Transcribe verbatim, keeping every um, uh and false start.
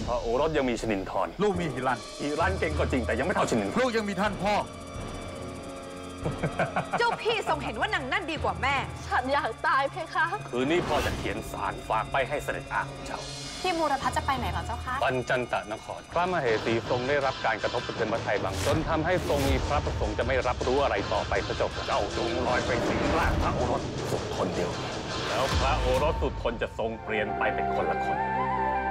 พระโอรสยังมีชนินทรลูกมีหิรันหิรันเก่งก็จริงแต่ยังไม่เท่าชนินทรลูกยังมีท่านพ่อเจ้าพี่ทรงเห็นว่านางนั่นดีกว่าแม่ฉันอยากตายเพคะคืนนี้พ่อจะเขียนสารฝากไปให้เสด็จอาเจ้าพี่บูรพจะไปไหนหรอเจ้าคะปัญจันตนครพระมเหสีทรงได้รับการกระทบกระเทือนพระทัยบางจนทำให้ทรงมีพระประสงค์จะไม่รับรู้อะไรต่อไปพระเจ้าเจ้าจงลอยไปสิงร่างพระโอรสสุดคนเดียวแล้วพระโอรสสุดทนจะทรงเปลี่ยนไปเป็นคนละคน